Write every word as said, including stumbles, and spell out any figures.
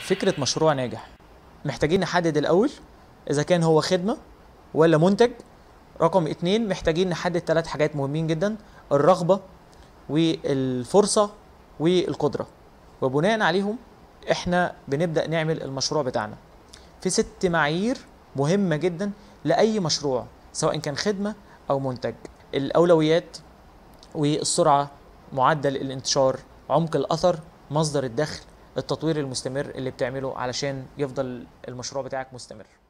فكرة مشروع ناجح محتاجين نحدد الأول إذا كان هو خدمة ولا منتج. رقم اتنين محتاجين نحدد ثلاث حاجات مهمين جدا: الرغبة والفرصة والقدرة، وبناء عليهم احنا بنبدأ نعمل المشروع بتاعنا. في ست معايير مهمة جدا لأي مشروع سواء كان خدمة أو منتج: الأولويات، والسرعة، معدل الانتشار، عمق الأثر، مصدر الدخل، التطوير المستمر اللي بتعمله علشان يفضل المشروع بتاعك مستمر.